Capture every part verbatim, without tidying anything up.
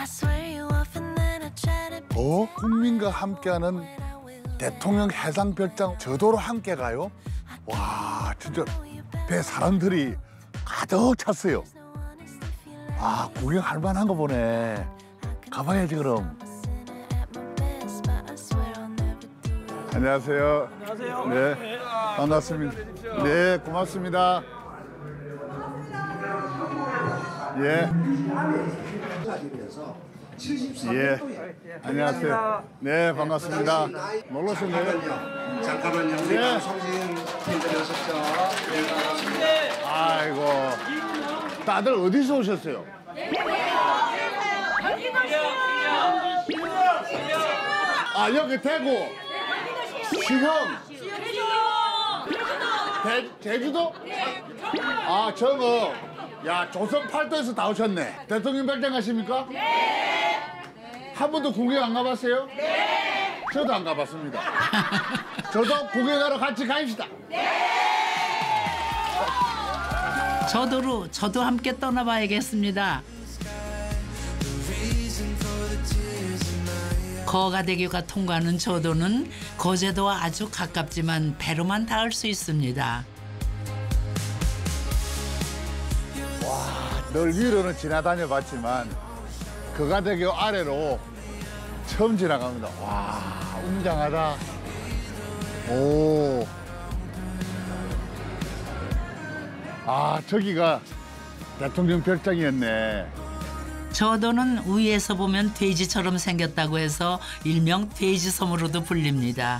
어? 국민과 함께하는 대통령 해상별장 저도로 함께 가요? 와, 진짜 배 사람들이 가득 찼어요. 아, 구경할 만한 거 보네. 가봐야지 그럼. 안녕하세요. 안녕하세요. 네, 반갑습니다. 네, 고맙습니다. 예. 예. 안녕하세요. 네, 반갑습니다. 놀라셨네요. 잠깐만요. 우리 네. 방송인분들 오셨죠? 아이고. 다들 어디서 오셨어요? 아, 여기 대구. 시흥. 대, 제주도? 아, 저거. 야, 조선 팔도에서 다 오셨네. 대통령 별장 가십니까? 네. 한 번도 구경 안 가봤어요? 네. 저도 안 가봤습니다. 저도 구경하러 같이 가입시다. 네. 저도로 저도 함께 떠나봐야겠습니다. 거가대교가 통과하는 저도는 거제도와 아주 가깝지만 배로만 닿을 수 있습니다. 늘 위로는 지나다녀 봤지만 거가대교 아래로 처음 지나갑니다. 와, 웅장하다. 오. 아, 저기가 대통령 별장이었네. 저도는 위에서 보면 돼지처럼 생겼다고 해서 일명 돼지섬으로도 불립니다.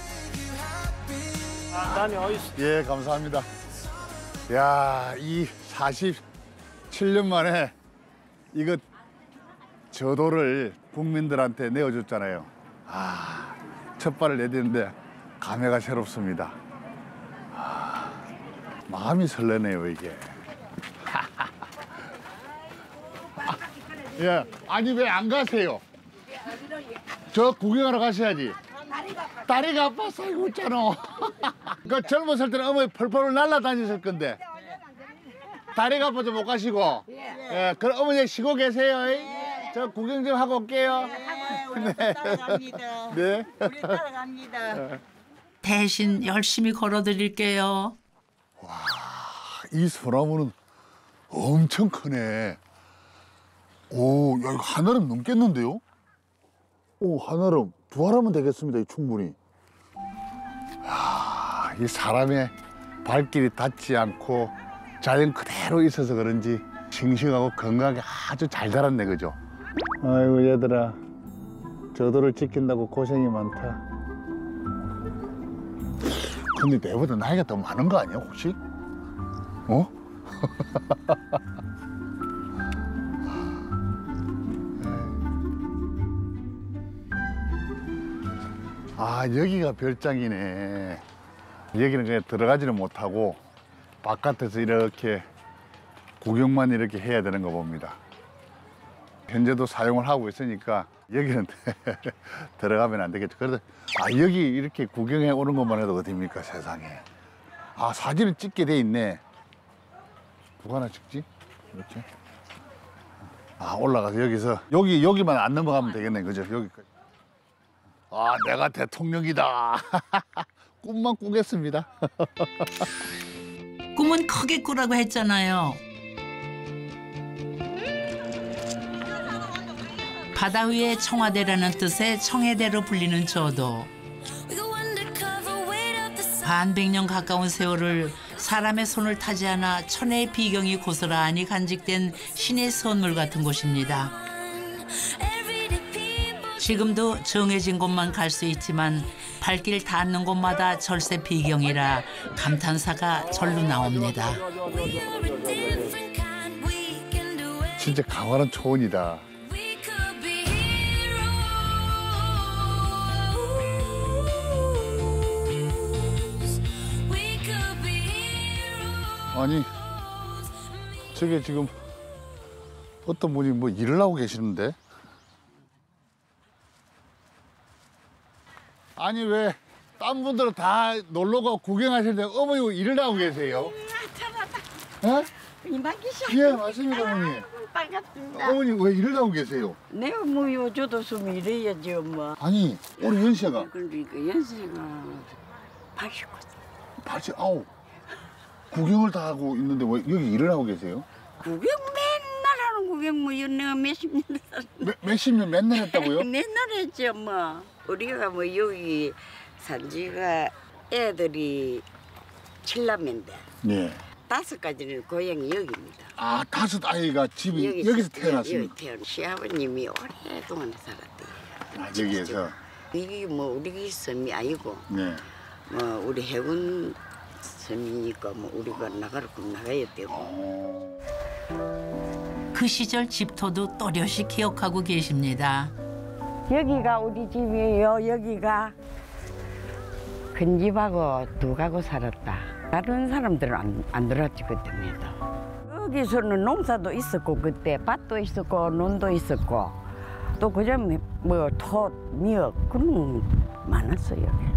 예, 감사합니다. 야, 이 사십칠 년 만에 이거 저도를 국민들한테 내어줬잖아요. 아, 첫 발을 내딛는데 감회가 새롭습니다. 아, 마음이 설레네요, 이게. 아, 예, 아니 왜 안 가세요? 저 구경하러 가셔야지. 다리가 아파서 이거 있잖아. 그 젊었을 때는 어머니 펄펄 날아다녔을 건데. 다리가 아파서 못 가시고. 예, 그럼 어머니 쉬고 계세요. 예. 저 구경 좀 하고 올게요. 네, 우리 따라갑니다. 네. 우리 따라갑니다. 대신 열심히 걸어드릴게요. 와, 이 소나무는 엄청 크네. 오, 야, 이거 하나름 넘겠는데요? 오, 하나름. 두 하나면 되겠습니다, 충분히. 야, 이 사람의 발길이 닿지 않고 자연 그대로 있어서 그런지 싱싱하고 건강하게 아주 잘 자랐네, 그죠? 아이고, 얘들아. 저도를 지킨다고 고생이 많다. 근데 내보다 나이가 더 많은 거 아니야, 혹시? 어? 아, 여기가 별장이네. 여기는 그냥 들어가지는 못하고 바깥에서 이렇게 구경만 이렇게 해야 되는 거 봅니다. 현재도 사용을 하고 있으니까 여기는 들어가면 안 되겠죠. 그래도 아, 여기 이렇게 구경해 오는 것만 해도 어딥니까, 세상에. 아, 사진을 찍게 돼 있네. 누가 하나 찍지? 이렇게. 아, 올라가서 여기서 여기 여기만 안 넘어가면 되겠네, 그죠? 여기까지. 아, 내가 대통령이다. 꿈만 꾸겠습니다. 꿈은 크게 꾸라고 했잖아요. 바다 위의 청와대라는 뜻의 청해대로 불리는 저도. 반백 년 가까운 세월을 사람의 손을 타지 않아 천혜의 비경이 고스란히 간직된 신의 선물 같은 곳입니다. 지금도 정해진 곳만 갈 수 있지만 발길 닿는 곳마다 절세 비경이라 감탄사가 절로 나옵니다. 진짜 강화는 초원이다. 아니, 저게 지금 어떤 분이 뭐 일을 하고 계시는데? 아니, 왜 딴 분들은 다 놀러 가고 구경하실 때 어머니 일을 하고 계세요? 예? 이만기셔. 예, 맞습니다, 어머니. 반갑습니다. 어머니 왜 일을 하고 계세요? 내가 뭐 요저도 좀 이래야지 엄마. 아니, 우리 연세가 그러니까 연세가 팔십구. 팔십구. 구경을 다 하고 있는데 왜 여기 일을 하고 계세요? 구경 맨날 하는 구경 뭐 내가 몇십 년 살. 몇, 몇십 년 맨날 했다고요? 맨날 했지 엄마. 우리가 뭐 여기 산지가 애들이 칠남인데 예. 다섯 가지는 고향이 여기입니다. 아, 다섯 아이가 집이 여기서, 여기서 태어났습니다. 여기 태어난 시아버님이 오랫동안 살았대요. 아, 여기에서. 이게 뭐 우리 섬이 아니고 네. 뭐 우리 해군 섬이니까 뭐 우리가 나가러 그럼 나가야 되고. 어... 그 시절 집터도 또렷이 기억하고 계십니다. 여기가 우리 집이에요. 여기가 큰 집하고 두 가구 살았다. 다른 사람들은 안, 안 들어왔지 그때에도. 여기서는 농사도 있었고 그때 밭도 있었고 논도 있었고 또 그전에 뭐 톳, 미역 그런 거 많았어요. 여기.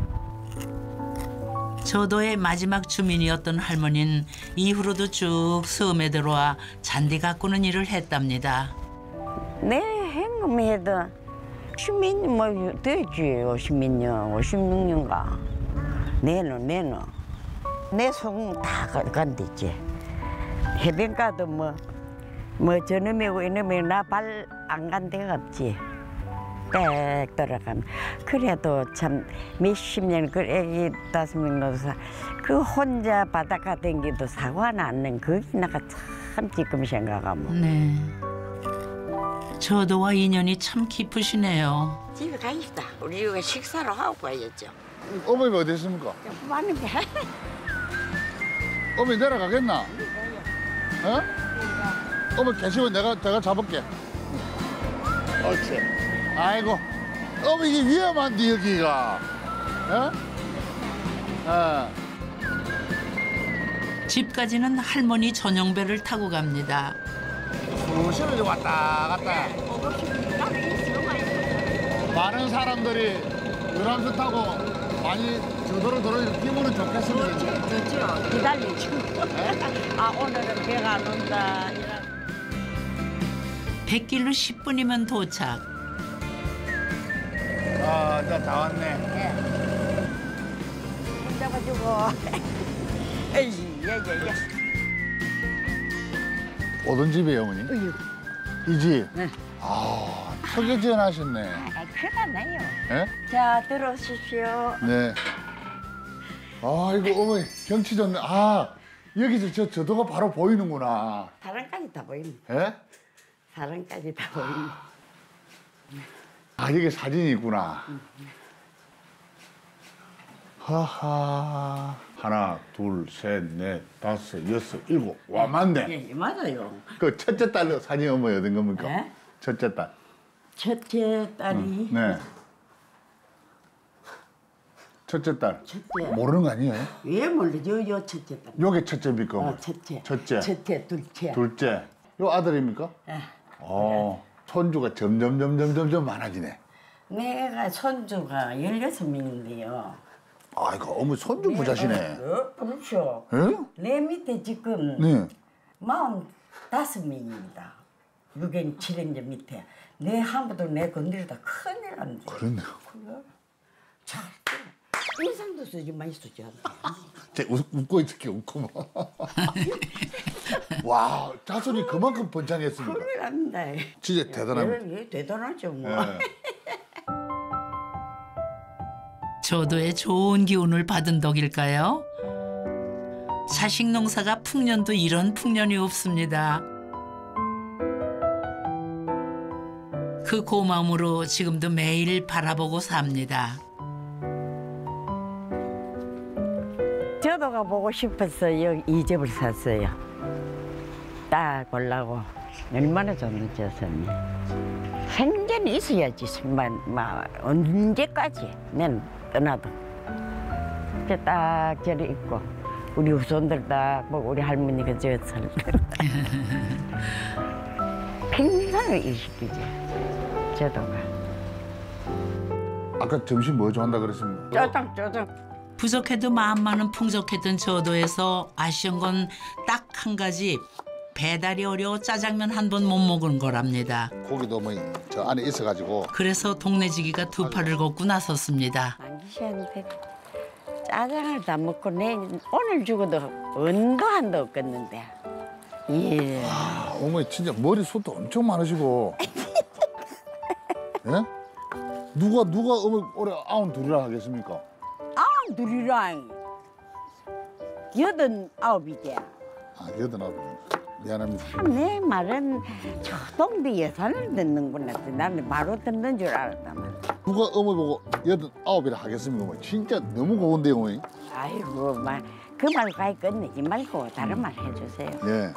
저도의 마지막 주민이었던 할머니는 이후로도 쭉 섬에 들어와 잔디 가꾸는 일을 했답니다. 내 행금해도 십몇 년 뭐 되지. 오십몇 년, 오십육 년가. 내는 내는 내 소금 다 간댔지. 해변가도 뭐 뭐 저놈이고 이놈이 나 발 안 간 데가 없지. 빽 돌아가면 그래도 참 몇십 년 그 애기 다섯 명 놓아서 그 혼자 바닷가 댕기도 사고 하나 않는 그게 나가 참 지금 생각하면. 네. 저도와 인연이 참 깊으시네요. 집에 가십시다. 우리 여기 식사를 하고 가야죠. 어머니 어디 있습니까? 많은 게. 어머니 내려가겠나? 어? 어머니 계시면 내가 내가 잡을게. 옳지. 아이고, 어머니 이게 위험한데 여기가. 어? 어. 집까지는 할머니 전용배를 타고 갑니다. 수시로 이제 왔다 갔다. 많은 사람들이 유람선 타고 많이 저도로 들어오는 기분은 좋겠습니다. 좋죠. 기다리죠. 아 오늘은 배가 안 온다. 이런. 백길로 십 분이면 도착. 아, 이제 다 왔네. 잡아주고. 에이, 예예예. 어떤 집이에요, 어머니? 이 집? 네. 아, 크게 지어하셨네. 아, 큰일나요. 예? 자 들어오십시오. 네. 아이고, 어머니, 경치 좋네. 아, 여기서 저 저도가 바로 보이는구나. 사람까지 다 보입니다. 예? 사람까지 다 보입니다. 아, 여기 사진이 있구나. 하하. 하나, 둘, 셋, 넷, 다섯, 여섯, 일곱. 와, 맞네. 예, 맞아요. 그 첫째 딸 사진 어머니 어떤 겁니까? 네? 첫째 딸. 첫째 딸이 네. 첫째 딸. 첫째. 모르는 거 아니에요? 왜 몰라요? 요 첫째 딸. 요게 첫째입니까? 어, 어머니? 첫째. 첫째. 첫째, 둘째. 둘째. 요 아들입니까? 예. 어. 손주가 점점 점점 점점 많아지네. 내가 손주가 열여섯 명인데요. 아이고, 어머니 손주 부자시네. 어, 그렇죠. 예? 내 밑에 지금 네. 마흔다섯 명입니다. 육행, 칠행제 밑에. 내 한번도 내 건드리다 큰일 난데. 그렇네요. 잘 인상도 쓰지 많이 쓰지 않아. 제 웃, 웃고 있을게 웃고 뭐. 와, 자손이 그만큼 번창했습니다. 큰일 납니다. 진짜 대단합니다. 예, 예, 대단하죠 뭐. 예. 저도의 좋은 기운을 받은 덕일까요? 자식 농사가 풍년도 이런 풍년이 없습니다. 그 고마움으로 지금도 매일 바라보고 삽니다. 저도가 보고 싶어서 여기 이 집을 샀어요. 딱 보려고. 얼마나 좋는지 선이. 생전이 있어야지. 막, 막 언제까지 난 떠나도. 이제 딱 저리 있고 우리 후손들 딱 보고 우리 할머니가 저 살. 평생을 일시키지. 저도가. 아까 점심 뭐 좋아한다 그랬습니까? 쪼장 쪼장. 부족해도 마음 많은 풍족했던 저도에서 아쉬운 건 딱 한 가지 배달이 어려워 짜장면 한 번 못 먹은 거랍니다. 고기도 뭐 저 안에 있어가지고 그래서 동네지기가 두 팔을 걷고 나섰습니다. 안기시한테 짜장을 다 먹고 내 오늘 죽어도 언도 한도 없겠는데. 예. 아, 어머니 진짜 머리숱도 엄청 많으시고. 예? 누가 누가 어머니 올해 아흔 둘이라 하겠습니까? 아흔 둘이랑 여든 아홉이지. 아 여든 아홉. 미안합니다. 내 말은 초동비 예산을 듣는구나. 나는 바로 듣는 줄 알았다만. 누가 어머니 보고 여든 아홉이라 하겠습니까? 어머니 진짜 너무 고운데요, 어머니. 아이고 말 그 말 가히 끝내지 말고 다른 말 해주세요. 예.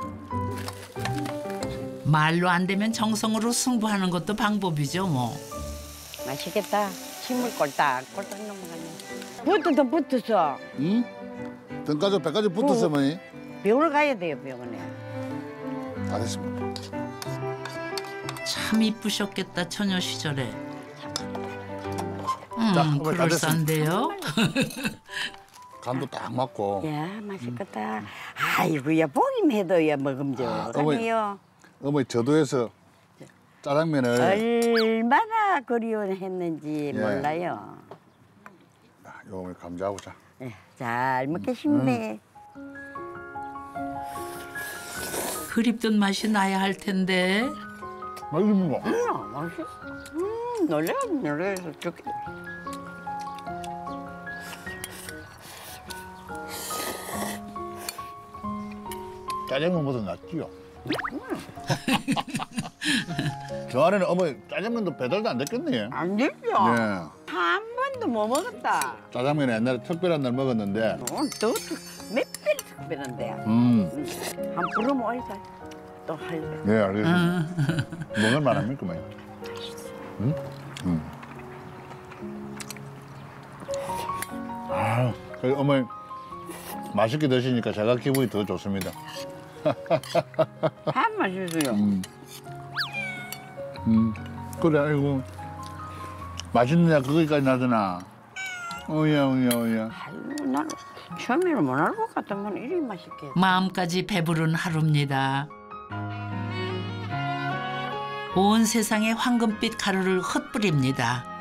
말로 안 되면 정성으로 승부하는 것도 방법이죠 뭐. 맛있겠다. 침을 꼴딱 꼴딱 넘어가네. 붙어도 붙어서 응? 등까지 배까지 붙었어, 어머니. 병을 가야 돼요 병원에. 다 됐습니다. 참 이쁘셨겠다 처녀 시절에. 자, 음, 어머니 다 그럴싸한데요. 간도 딱 맞고. 야 맛있겠다. 아이고야 보기만 해도 야 먹음죠. 아, 어머니. 아니요. 어머니 저도에서 짜장면을 얼마나 그리워했는지 예. 몰라요. 아, 요 어머니 감자하고 자. 예, 잘 먹겠습니다. 그립던 맛이 나야 할 텐데. 맛있습니다. 음, 맛있어. 음, 놀래 놀래서 좋겠다. 짜장면보다 낫지요. 저 안에는 어머니 짜장면도 배달도 안 됐겠네. 안 되죠? 예. 한 번도 못 먹었다. 짜장면 옛날에 특별한 날 먹었는데. 또몇배 특별한데. 음. 한 부르면 어디서 또 할래. 예, 알겠습니다. 먹을 만합니까, 어머니? 음? 음. 아, 그 어머니 맛있게 드시니까 제가 기분이 더 좋습니다. 한 맛있어요. 음. 음. 그래, 아이고. 맛있느냐, 거기까지 나더나. 어야, 어야, 어야. 아이고 나는 처음에는 못 알 것 같으면 이리 맛있게. 마음까지 배부른 하루입니다. 온 세상에 황금빛 가루를 흩뿌립니다.